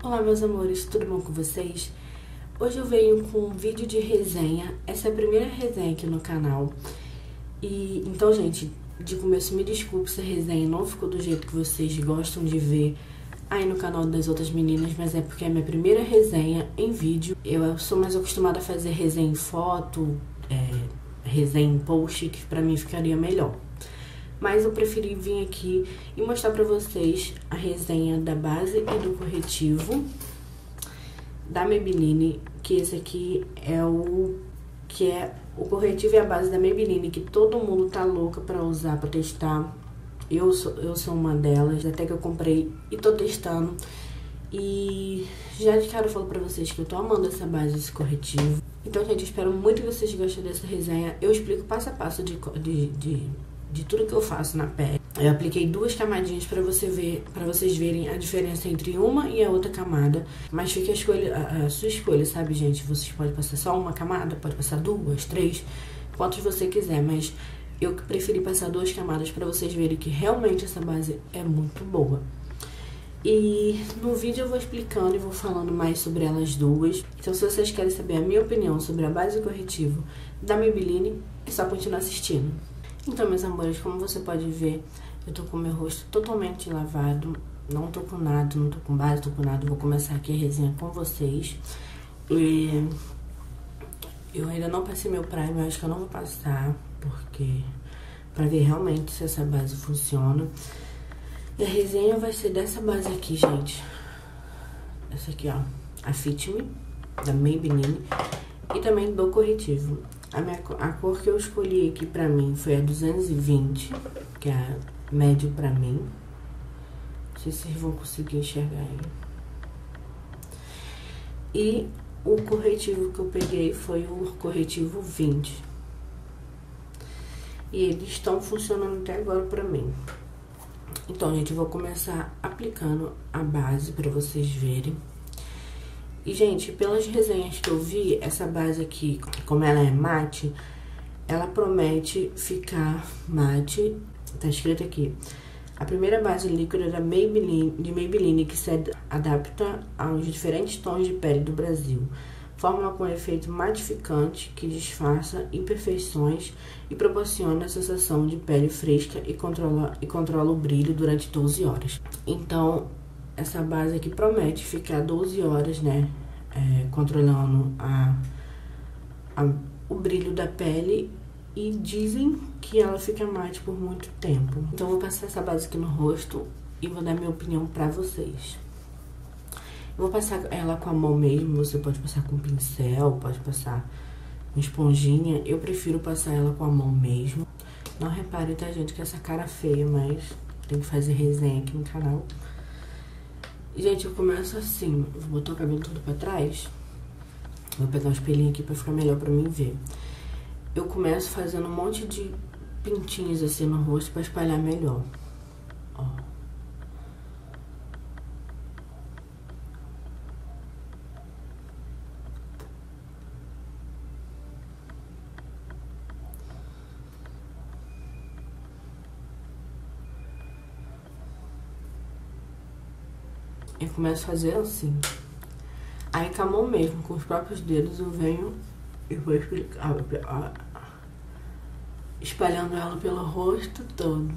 Olá meus amores, tudo bom com vocês? Hoje eu venho com um vídeo de resenha. Essa é a primeira resenha aqui no canal. Então, gente, de começo me desculpe se a resenha não ficou do jeito que vocês gostam de ver aí no canal das outras meninas, mas é porque é a minha primeira resenha em vídeo. Eu sou mais acostumada a fazer resenha em foto, resenha em post, que pra mim ficaria melhor. Mas eu preferi vir aqui e mostrar pra vocês a resenha da base e do corretivo da Maybelline, que esse aqui é o corretivo e a base da Maybelline, que todo mundo tá louca pra usar, pra testar. Eu sou uma delas, até que eu comprei e tô testando. E já de cara eu falo pra vocês que eu tô amando essa base, esse corretivo. Então, gente, eu espero muito que vocês gostem dessa resenha. Eu explico passo a passo de tudo que eu faço na pele. Eu apliquei 2 camadinhas pra vocês verem a diferença entre uma e a outra camada. Mas fica a sua escolha, sabe, gente? Vocês podem passar só uma camada, pode passar 2, 3, quantos você quiser. Mas eu preferi passar 2 camadas pra vocês verem que realmente essa base é muito boa. E no vídeo eu vou explicando e vou falando mais sobre elas duas. Então, se vocês querem saber a minha opinião sobre a base e corretivo da Maybelline, é só continuar assistindo. Então, meus amores, como você pode ver, eu tô com meu rosto totalmente lavado. Não tô com nada, não tô com base, tô com nada. Vou começar aqui a resenha com vocês. E eu ainda não passei meu primer, eu acho que eu não vou passar, porque pra ver realmente se essa base funciona. E a resenha vai ser dessa base aqui, gente. Essa aqui, ó, a Fit Me, da Maybelline. E também do corretivo. A cor que eu escolhi aqui pra mim foi a 220, que é a médio pra mim. Não sei se vocês vão conseguir enxergar aí. E o corretivo que eu peguei foi o corretivo 20. E eles estão funcionando até agora pra mim. Então, gente, eu vou começar aplicando a base pra vocês verem. E, gente, pelas resenhas que eu vi, essa base aqui, como ela é mate, ela promete ficar mate. Tá escrito aqui: a primeira base líquida de Maybelline que se adapta aos diferentes tons de pele do Brasil. Fórmula com efeito matificante que disfarça imperfeições e proporciona a sensação de pele fresca e controla o brilho durante 12 horas. Então, essa base aqui promete ficar 12 horas, né? Controlando o brilho da pele. E dizem que ela fica mate por muito tempo. Então, eu vou passar essa base aqui no rosto e vou dar minha opinião pra vocês. Eu vou passar ela com a mão mesmo, você pode passar com pincel, pode passar com esponjinha. Eu prefiro passar ela com a mão mesmo. Não repare, tá, gente, que essa cara é feia, mas tem que fazer resenha aqui no canal. Gente, eu começo assim, vou botar o cabelo todo pra trás. Vou pegar um espelhinho aqui pra ficar melhor pra mim ver. Eu começo fazendo um monte de pintinhos assim no rosto pra espalhar melhor. Ó. Eu começo a fazer assim. Aí com a mão mesmo, com os próprios dedos, eu venho e vou espalhando ela pelo rosto todo.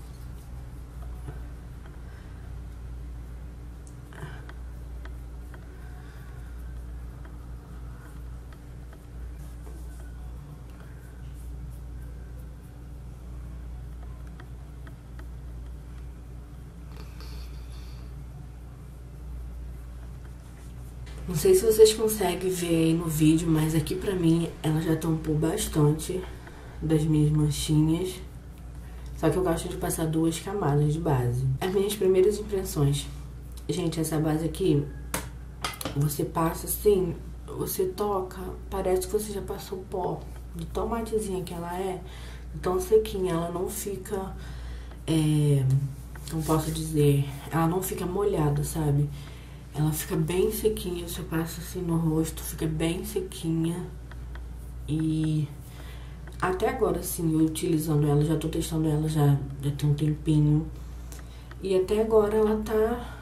Não sei se vocês conseguem ver aí no vídeo, mas aqui pra mim ela já tampou bastante das minhas manchinhas. Só que eu gosto de passar 2 camadas de base. As minhas primeiras impressões. Gente, essa base aqui, você passa assim, você toca, parece que você já passou pó. De tão matezinha que ela é, tão sequinha, ela não fica, como posso dizer, ela não fica molhada, sabe? Ela fica bem sequinha, você passa assim no rosto, fica bem sequinha. E até agora, assim, eu utilizando ela, já tô testando ela já tem um tempinho. E até agora ela tá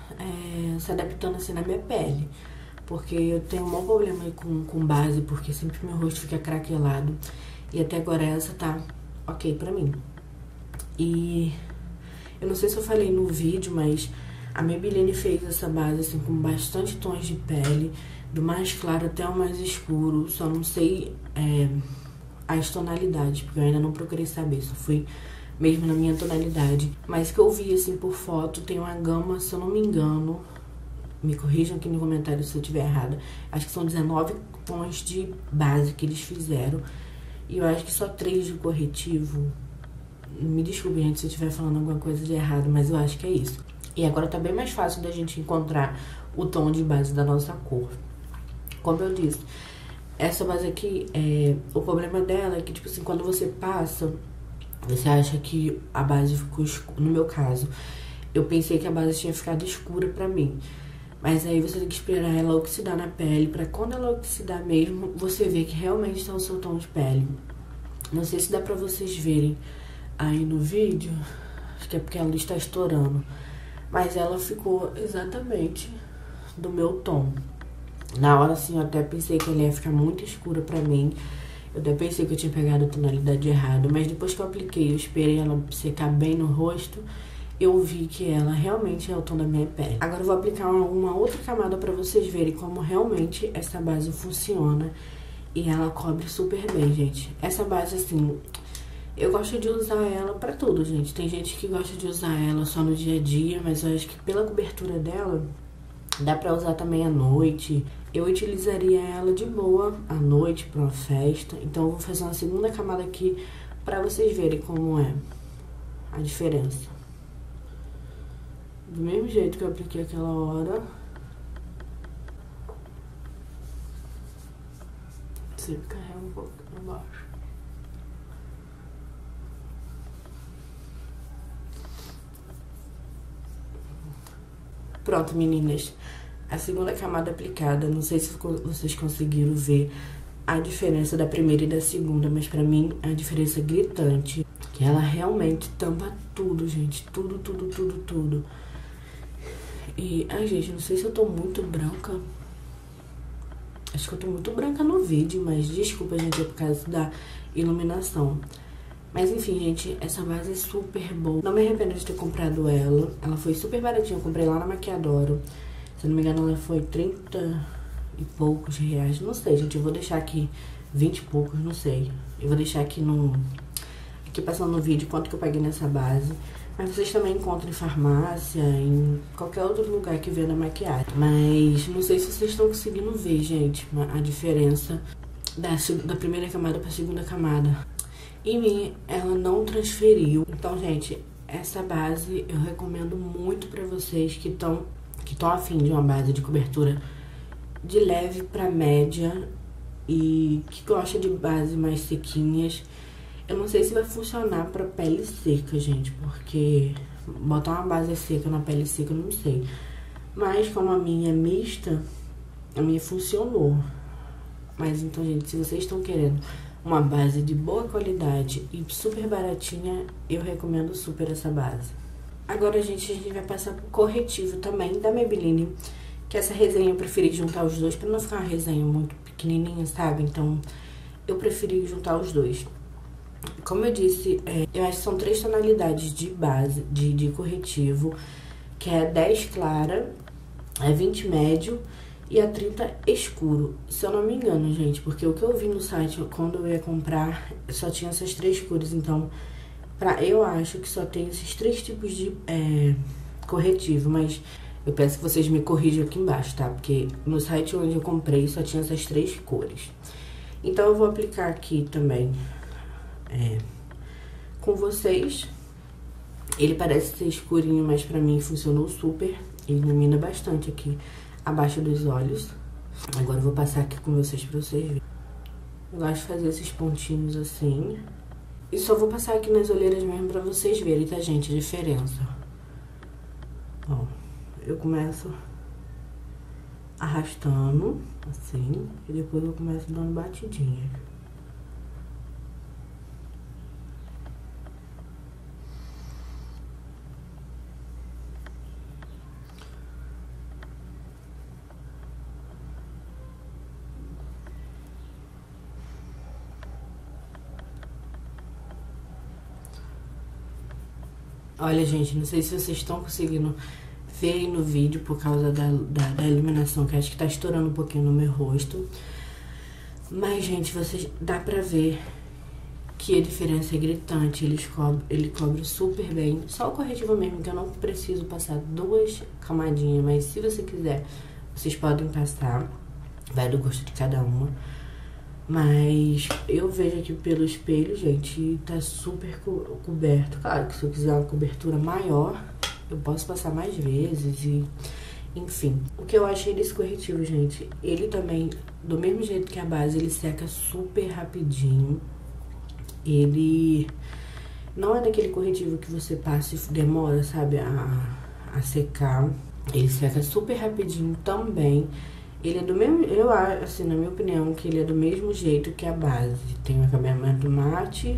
se adaptando assim na minha pele. Porque eu tenho um maior problema aí com base, porque sempre meu rosto fica craquelado. E até agora essa tá ok pra mim. E eu não sei se eu falei no vídeo, mas a Maybelline fez essa base assim com bastante tons de pele, do mais claro até o mais escuro. Só não sei as tonalidades, porque eu ainda não procurei saber, só fui mesmo na minha tonalidade. Mas que eu vi assim por foto, tem uma gama, se eu não me engano, me corrijam aqui no comentário se eu estiver errada, acho que são 19 tons de base que eles fizeram. E eu acho que só 3 de corretivo. Me desculpe, gente, se eu estiver falando alguma coisa de errado, mas eu acho que é isso. E agora tá bem mais fácil da gente encontrar o tom de base da nossa cor. Como eu disse, essa base aqui, o problema dela é que, tipo assim, quando você passa, você acha que a base ficou escura. No meu caso, eu pensei que a base tinha ficado escura pra mim. Mas aí você tem que esperar ela oxidar na pele, pra quando ela oxidar mesmo, você ver que realmente tá o seu tom de pele. Não sei se dá pra vocês verem aí no vídeo, acho que é porque a luz tá estourando. Mas ela ficou exatamente do meu tom. Na hora, assim, eu até pensei que ela ia ficar muito escura pra mim. Eu até pensei que eu tinha pegado a tonalidade errada. Mas depois que eu apliquei, eu esperei ela secar bem no rosto, eu vi que ela realmente é o tom da minha pele. Agora eu vou aplicar uma outra camada pra vocês verem como realmente essa base funciona. E ela cobre super bem, gente. Essa base, assim, eu gosto de usar ela pra tudo, gente. Tem gente que gosta de usar ela só no dia a dia, mas eu acho que pela cobertura dela, dá pra usar também à noite. Eu utilizaria ela de boa à noite pra uma festa. Então eu vou fazer uma segunda camada aqui pra vocês verem como é a diferença. Do mesmo jeito que eu apliquei aquela hora. Você carrega um pouco pra baixo. Pronto, meninas. A segunda camada aplicada. Não sei se vocês conseguiram ver a diferença da primeira e da segunda, mas pra mim a diferença é gritante. Que ela realmente tampa tudo, gente. Tudo, tudo, tudo, tudo. E, ai, gente, não sei se eu tô muito branca. Acho que eu tô muito branca no vídeo, mas desculpa, gente, é por causa da iluminação. Mas enfim, gente, essa base é super boa. Não me arrependo de ter comprado ela. Ela foi super baratinha, eu comprei lá na Maquiadoro. Se não me engano, ela foi 30 e poucos reais. Não sei, gente, eu vou deixar aqui 20 e poucos, não sei. Eu vou deixar aqui aqui passando no vídeo quanto que eu paguei nessa base. Mas vocês também encontram em farmácia, em qualquer outro lugar que venda maquiagem. Mas não sei se vocês estão conseguindo ver, gente, a diferença da primeira camada pra segunda camada. Em mim, ela não transferiu. Então, gente, essa base eu recomendo muito pra vocês que estão afim de uma base de cobertura de leve pra média e que gosta de base mais sequinhas. Eu não sei se vai funcionar pra pele seca, gente, porque botar uma base seca na pele seca, eu não sei. Mas como a minha é mista, a minha funcionou. Mas então, gente, se vocês estão querendo uma base de boa qualidade e super baratinha, eu recomendo super essa base. Agora, gente, a gente vai passar pro corretivo também da Maybelline, que essa resenha eu preferi juntar os dois pra não ficar uma resenha muito pequenininha, sabe? Então, eu preferi juntar os dois. Como eu disse, eu acho que são 3 tonalidades de base, de corretivo, que é 10 clara, 20 médio e a 30 escuro. Se eu não me engano, gente, porque o que eu vi no site, quando eu ia comprar, só tinha essas 3 cores. Então, eu acho que só tem esses 3 tipos de corretivo, mas eu peço que vocês me corrijam aqui embaixo, tá? Porque no site onde eu comprei só tinha essas 3 cores. Então, eu vou aplicar aqui também com vocês. Ele parece ser escurinho, mas pra mim funcionou super. Ele ilumina bastante aqui abaixo dos olhos. Agora eu vou passar aqui com vocês pra vocês verem. Eu gosto de fazer esses pontinhos assim. E só vou passar aqui nas olheiras mesmo pra vocês verem, tá, gente? A diferença. Ó, eu começo arrastando, assim. E depois eu começo dando batidinha. Olha, gente, não sei se vocês estão conseguindo ver aí no vídeo por causa da iluminação, que acho que tá estourando um pouquinho no meu rosto. Mas, gente, vocês dá pra ver que a diferença é gritante. Ele cobre super bem. Só o corretivo mesmo, que eu não preciso passar 2 camadinhas. Mas se você quiser, vocês podem passar. Vai do gosto de cada uma. Mas eu vejo aqui pelo espelho, gente, tá super coberto. Claro que se eu quiser uma cobertura maior, eu posso passar mais vezes e... Enfim, o que eu achei desse corretivo, gente, ele também, do mesmo jeito que a base, ele seca super rapidinho. Ele não é daquele corretivo que você passa e demora, sabe, a secar. Ele seca super rapidinho também. Ele é do mesmo, eu acho, assim, na minha opinião, que ele é do mesmo jeito que a base. Tem um acabamento mate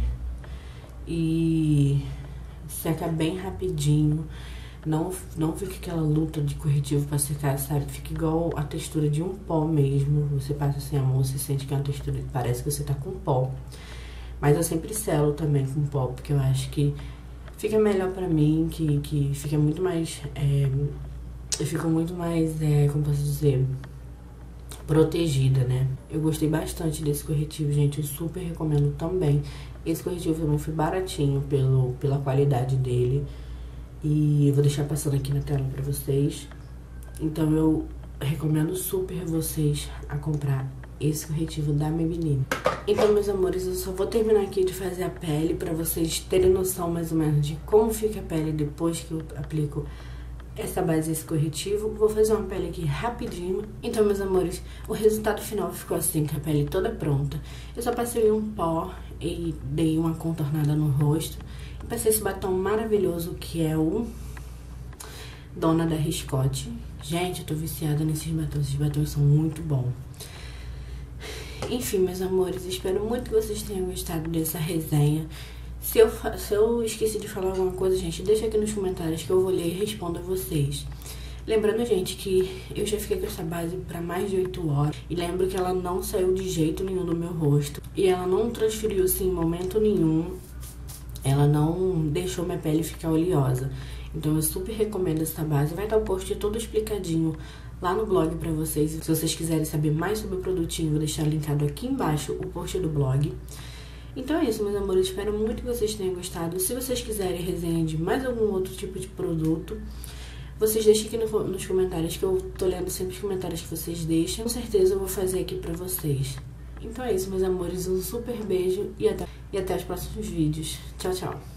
e seca bem rapidinho. Não fica aquela luta de corretivo pra secar, sabe? Fica igual a textura de um pó mesmo. Você passa assim a mão, você sente que é uma textura que parece que você tá com pó. Mas eu sempre selo também com pó, porque eu acho que fica melhor pra mim, que fica muito mais... eu fico muito mais, como posso dizer... protegida, né? Eu gostei bastante desse corretivo, gente. Eu super recomendo também. Esse corretivo também foi baratinho pela qualidade dele. E eu vou deixar passando aqui na tela pra vocês. Então eu recomendo super vocês a comprar esse corretivo da Maybelline. Então, meus amores, eu só vou terminar aqui de fazer a pele pra vocês terem noção mais ou menos de como fica a pele depois que eu aplico essa base, esse corretivo. Vou fazer uma pele aqui rapidinho. Então, meus amores, o resultado final ficou assim, com a pele toda pronta. Eu só passei um pó e dei uma contornada no rosto. E passei esse batom maravilhoso, que é o Dona da Riscote. Gente, eu tô viciada nesses batons. Esses batons são muito bons. Enfim, meus amores, espero muito que vocês tenham gostado dessa resenha. Se eu esqueci de falar alguma coisa, gente, deixa aqui nos comentários que eu vou ler e respondo a vocês. Lembrando, gente, que eu já fiquei com essa base pra mais de 8 horas. E lembro que ela não saiu de jeito nenhum do meu rosto. E ela não transferiu, assim, em momento nenhum. Ela não deixou minha pele ficar oleosa. Então eu super recomendo essa base. Vai estar o post todo explicadinho lá no blog pra vocês. Se vocês quiserem saber mais sobre o produtinho, vou deixar linkado aqui embaixo o post do blog. Então é isso, meus amores, espero muito que vocês tenham gostado. Se vocês quiserem resenha de mais algum outro tipo de produto, vocês deixem aqui nos comentários, que eu tô lendo sempre os comentários que vocês deixam. Com certeza eu vou fazer aqui pra vocês. Então é isso, meus amores, um super beijo e até os próximos vídeos. Tchau, tchau!